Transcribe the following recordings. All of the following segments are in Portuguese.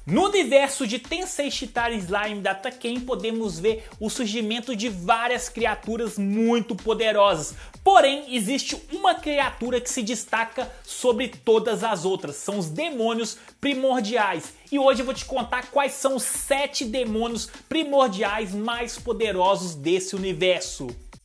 No universo de Tensei Chitara Slime da Taken podemos ver o surgimento de várias criaturas muito poderosas. Porém, existe uma criatura que se destaca sobre todas as outras, são os demônios primordiais. E hoje eu vou te contar quais são os 7 demônios primordiais mais poderosos desse universo.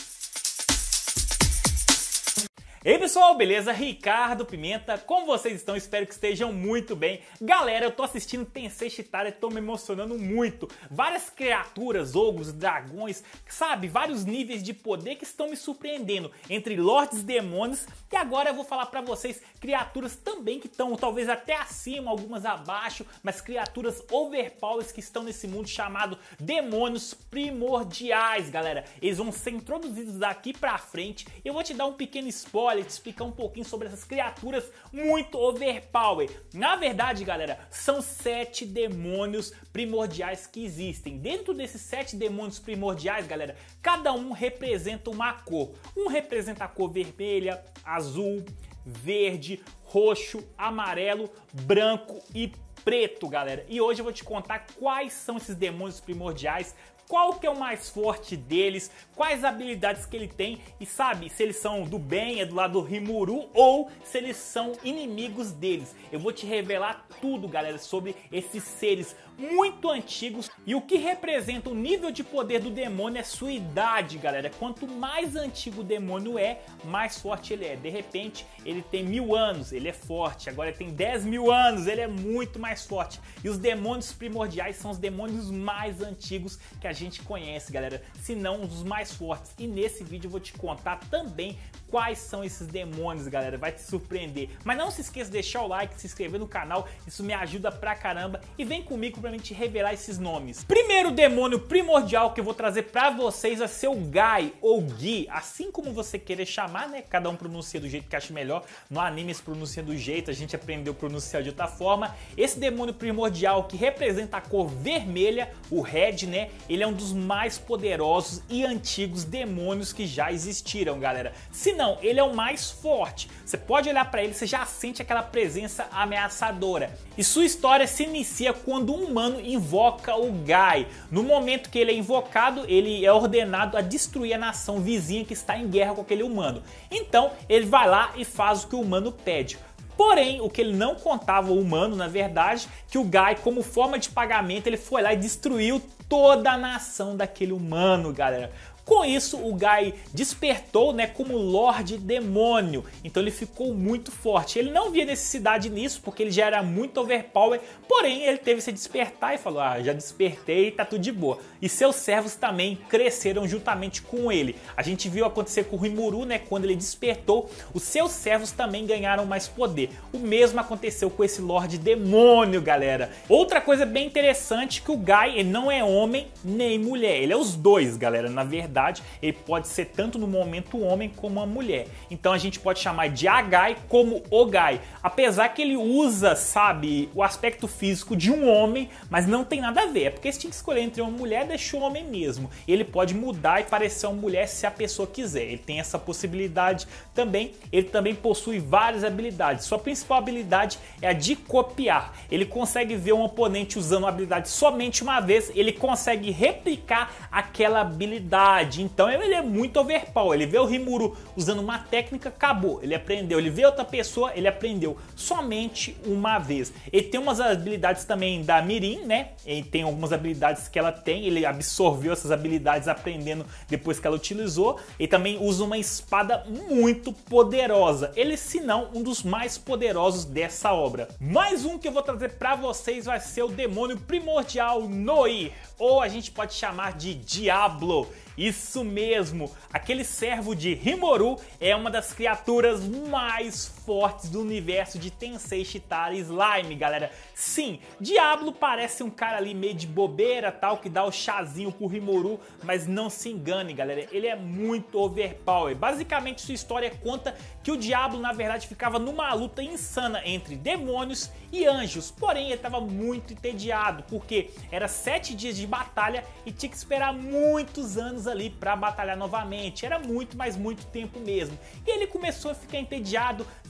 Ei pessoal, beleza? Ricardo Pimenta, como vocês estão? Espero que estejam muito bem. Galera, eu tô assistindo Tensei Chitara e tô me emocionando muito. Várias criaturas, ogros, dragões, sabe? Vários níveis de poder que estão me surpreendendo. Entre lords, demônios e agora eu vou falar pra vocês criaturas também que estão talvez até acima, algumas abaixo, mas criaturas overpowers que estão nesse mundo chamado demônios primordiais, galera. Eles vão ser introduzidos daqui pra frente. Eu vou te dar um pequeno spoiler, te explicar um pouquinho sobre essas criaturas muito overpower. Na verdade, galera, são 7 demônios primordiais que existem. Dentro desses 7 demônios primordiais, galera, cada um representa uma cor. Um representa a cor vermelha, azul, verde, roxo, amarelo, branco e preto, galera. E hoje eu vou te contar quais são esses demônios primordiais, qual que é o mais forte deles, quais habilidades que ele tem e sabe se eles são do bem, é do lado do Rimuru ou se eles são inimigos deles. Eu vou te revelar tudo, galera, sobre esses seres muito antigos e o que representa o nível de poder do demônio é sua idade, galera. Quanto mais antigo o demônio é, mais forte ele é. De repente, ele tem 1000 anos, ele é forte. Agora ele tem 10.000 anos, ele é muito mais forte. E os demônios primordiais são os demônios mais antigos que a gente conhece, galera, se não os mais fortes. E nesse vídeo eu vou te contar também quais são esses demônios, galera, vai te surpreender. Mas não se esqueça de deixar o like, se inscrever no canal, isso me ajuda pra caramba. E vem comigo pra mim te revelar esses nomes. Primeiro demônio primordial que eu vou trazer pra vocês vai ser o Gai ou Gi, assim como você querer chamar, né? Cada um pronuncia do jeito que acha melhor. No anime se pronuncia do jeito, a gente aprendeu a pronunciar de outra forma. Esse demônio primordial que representa a cor vermelha, o Red, né? Ele é um dos mais poderosos e antigos demônios que já existiram, galera. Se não, ele é o mais forte. Você pode olhar pra ele, você já sente aquela presença ameaçadora. E sua história se inicia quando um humano invoca o Gai. No momento que ele é invocado, ele é ordenado a destruir a nação vizinha que está em guerra com aquele humano. Então, ele vai lá e faz o que o humano pede. Porém, o que ele não contava, o humano, na verdade, que o Gai, como forma de pagamento, ele foi lá e destruiu toda a nação daquele humano, galera. Com isso, o Gai despertou, né, como Lorde Demônio, então ele ficou muito forte. Ele não via necessidade nisso, porque ele já era muito overpower, porém ele teve esse despertar e falou, já despertei, tá tudo de boa. E seus servos também cresceram juntamente com ele. A gente viu acontecer com o Rimuru, né, quando ele despertou, os seus servos também ganharam mais poder. O mesmo aconteceu com esse Lorde Demônio, galera. Outra coisa bem interessante que o Gai, ele não é homem nem mulher, ele é os dois, galera, na verdade. Ele pode ser tanto no momento homem como uma mulher. Então a gente pode chamar de Agai como Ogai. Apesar que ele usa, sabe, o aspecto físico de um homem, mas não tem nada a ver. É porque se tinha que escolher entre uma mulher, deixou o homem mesmo. Ele pode mudar e parecer uma mulher se a pessoa quiser. Ele tem essa possibilidade também. Ele também possui várias habilidades. Sua principal habilidade é a de copiar. Ele consegue ver um oponente usando uma habilidade somente uma vez. Ele consegue replicar aquela habilidade. Então ele é muito overpower. Ele vê o Rimuru usando uma técnica, acabou, ele aprendeu. Ele vê outra pessoa, ele aprendeu somente uma vez. Ele tem umas habilidades também da Mirin, né? Ele tem algumas habilidades que ela tem, ele absorveu essas habilidades aprendendo depois que ela utilizou. Ele também usa uma espada muito poderosa. Ele, se não, um dos mais poderosos dessa obra. Mais um que eu vou trazer pra vocês vai ser o demônio primordial Noir, ou a gente pode chamar de Diablo. Isso mesmo, aquele servo de Rimuru é uma das criaturas mais fortes do universo de Tensei Chitara Slime, galera. Sim, Diablo parece um cara ali meio de bobeira, tal, que dá o chazinho pro Rimuru, mas não se engane, galera, ele é muito overpower. Basicamente, sua história conta que o Diablo, na verdade, ficava numa luta insana entre demônios e anjos, porém ele estava muito entediado, porque era 7 dias de batalha e tinha que esperar muitos anos ali para batalhar novamente. Era muito, mas muito tempo mesmo. E ele começou a ficar entediado, viu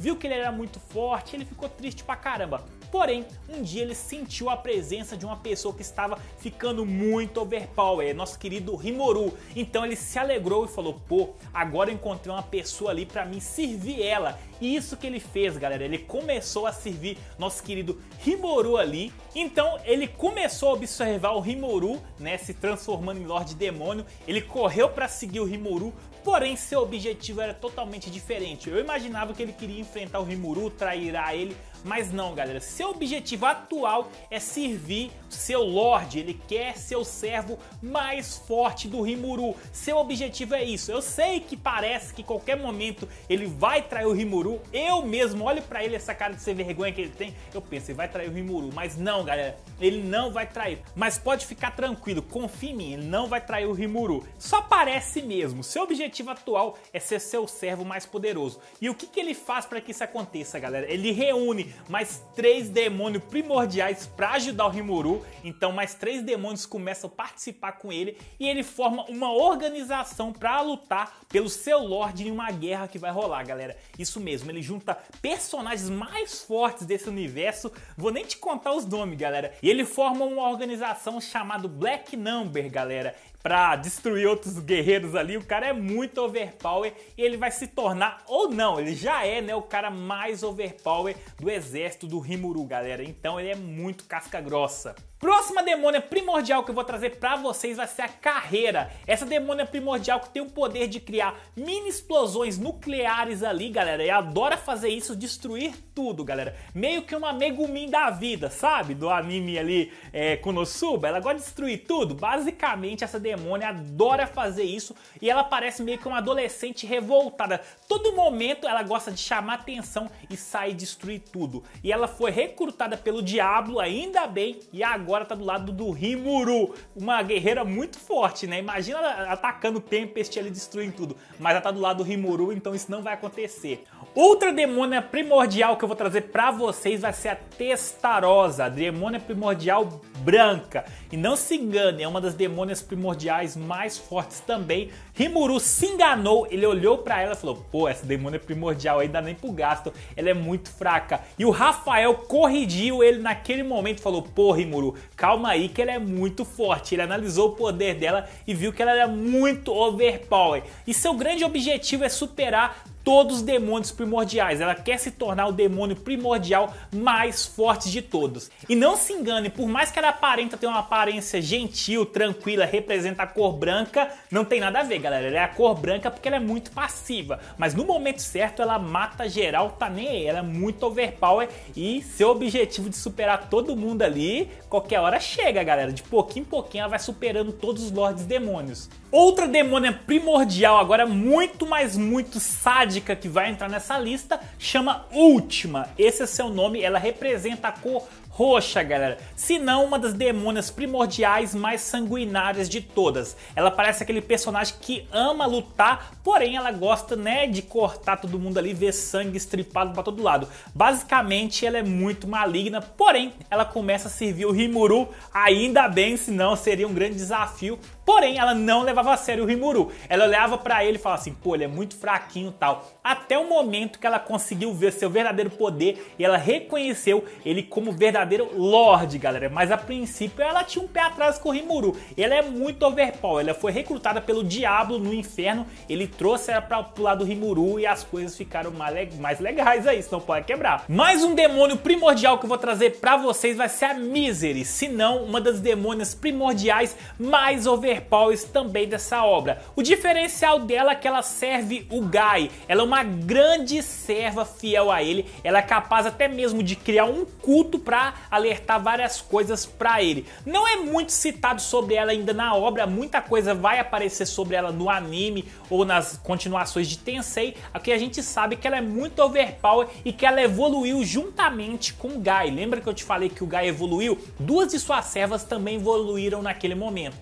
viu que ele era muito forte, ele ficou triste pra caramba. Porém, um dia ele sentiu a presença de uma pessoa que estava ficando muito overpower, nosso querido Rimuru. Então ele se alegrou e falou, pô, agora eu encontrei uma pessoa ali pra mim servir ela. E isso que ele fez, galera, ele começou a servir nosso querido Rimuru ali. Então ele começou a observar o Rimuru, né, se transformando em Lorde Demônio. Ele correu pra seguir o Rimuru, porém seu objetivo era totalmente diferente. Eu imaginava que ele queria enfrentar o Rimuru, trair ele, mas não, galera. Seu objetivo atual é servir seu Lorde. Ele quer ser o servo mais forte do Rimuru. Seu objetivo é isso. Eu sei que parece que qualquer momento ele vai trair o Rimuru. Eu mesmo olho pra ele, essa cara de ser vergonha que ele tem, eu penso, ele vai trair o Rimuru. Mas não, galera, ele não vai trair. Mas pode ficar tranquilo, confia em mim, ele não vai trair o Rimuru. Só parece mesmo. Seu objetivo atual é ser seu servo mais poderoso. E o que ele faz para que isso aconteça, galera? Ele reúne mais 3 demônios primordiais para ajudar o Rimuru. Então mais 3 demônios começam a participar com ele e ele forma uma organização para lutar pelo seu Lorde em uma guerra que vai rolar, galera. Isso mesmo, ele junta personagens mais fortes desse universo. Vou nem te contar os nomes, galera. E ele forma uma organização chamada Black Number, galera, pra destruir outros guerreiros ali. O cara é muito overpower e ele vai se tornar, ou não, ele já é, né, o cara mais overpower do exército do Rimuru, galera. Então ele é muito casca grossa. Próxima demônia primordial que eu vou trazer pra vocês vai ser a Carreira. Essa demônia primordial que tem o poder de criar mini explosões nucleares ali, galera, e adora fazer isso, destruir tudo, galera. Meio que uma Megumin da vida, sabe? Do anime ali, Konosuba. Ela gosta de destruir tudo. Basicamente, essa demônia adora fazer isso e ela parece meio que uma adolescente revoltada. Todo momento ela gosta de chamar atenção e sair destruir tudo. E ela foi recrutada pelo Diablo, ainda bem, e agora tá do lado do Rimuru, uma guerreira muito forte, né? Imagina ela atacando o Tempest ali, destruindo tudo, mas ela tá do lado do Rimuru, então isso não vai acontecer. Outra demônia primordial que eu vou trazer pra vocês vai ser a Testarossa, a demônia primordial branca. E não se engane, é uma das demônias primordiais mais fortes também. Rimuru se enganou, ele olhou pra ela e falou, pô, essa demônia primordial aí dá nem pro gasto, ela é muito fraca. E o Rafael corrigiu ele naquele momento e falou, pô, Rimuru, calma aí que ela é muito forte. Ele analisou o poder dela e viu que ela era muito overpower. E seu grande objetivo é superar todos os demônios primordiais. Ela quer se tornar o demônio primordial mais forte de todos. E não se engane, por mais que ela aparenta ter uma aparência gentil, tranquila, representa a cor branca, não tem nada a ver, galera. Ela é a cor branca porque ela é muito passiva. Mas no momento certo ela mata geral, tá nem aí. Ela é muito overpower e seu objetivo de superar todo mundo ali, qualquer hora chega, galera. De pouquinho em pouquinho ela vai superando todos os Lordes Demônios. Outra demônia primordial, agora muito, mas muito sádica, que vai entrar nessa lista, chama Última. Esse é seu nome, ela representa a cor roxa, galera. Se não, uma das demônias primordiais mais sanguinárias de todas. Ela parece aquele personagem que ama lutar, porém ela gosta, né, de cortar todo mundo ali, ver sangue estripado pra todo lado. Basicamente, ela é muito maligna, porém, ela começa a servir o Rimuru, ainda bem, senão seria um grande desafio. Porém, ela não levava a sério o Rimuru. Ela olhava pra ele e falava assim, pô, ele é muito fraquinho e tal. Até o momento que ela conseguiu ver seu verdadeiro poder e ela reconheceu ele como verdadeiro Lorde, galera. Mas a princípio ela tinha um pé atrás com o Rimuru. Ela é muito overpower. Ela foi recrutada pelo Diablo no inferno. Ele trouxe ela pro lado do Rimuru e as coisas ficaram mais legais aí, senão pode quebrar. Mais um demônio primordial que eu vou trazer pra vocês vai ser a Misery. Se não, uma das demônias primordiais mais overpowers também dessa obra. O diferencial dela é que ela serve o Guy. Ela é uma grande serva fiel a ele. Ela é capaz até mesmo de criar um culto para alertar várias coisas para ele. Não é muito citado sobre ela ainda na obra. Muita coisa vai aparecer sobre ela no anime ou nas continuações de Tensei. Aqui a gente sabe que ela é muito overpower e que ela evoluiu juntamente com o Guy. Lembra que eu te falei que o Guy evoluiu? Duas de suas servas também evoluíram naquele momento.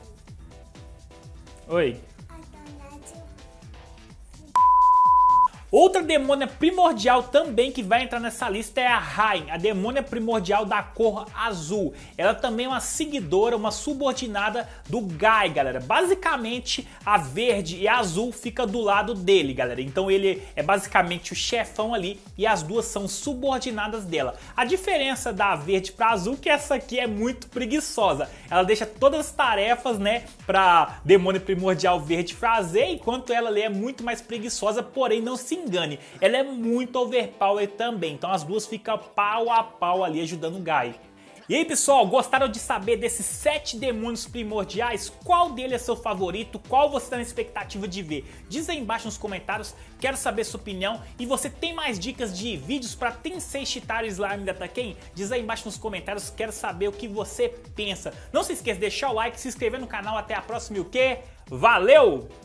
Oi. Outra demônia primordial também que vai entrar nessa lista é a Rain, a demônia primordial da cor azul. Ela também é uma seguidora, uma subordinada do Guy, galera. Basicamente, a verde e a azul fica do lado dele, galera. Então ele é basicamente o chefão ali e as duas são subordinadas dela. A diferença da verde para azul é que essa aqui é muito preguiçosa. Ela deixa todas as tarefas, né, para demônia primordial verde fazer, enquanto ela ali é muito mais preguiçosa, porém não se engane, ela é muito overpower também, então as duas ficam pau a pau ali ajudando o Guy. E aí pessoal, gostaram de saber desses 7 demônios primordiais? Qual deles é seu favorito? Qual você está na expectativa de ver? Diz aí embaixo nos comentários, quero saber sua opinião. E você tem mais dicas de vídeos para Tensei Shitara Slime da Taken? Diz aí embaixo nos comentários, quero saber o que você pensa. Não se esqueça de deixar o like, se inscrever no canal, até a próxima e o quê? Valeu!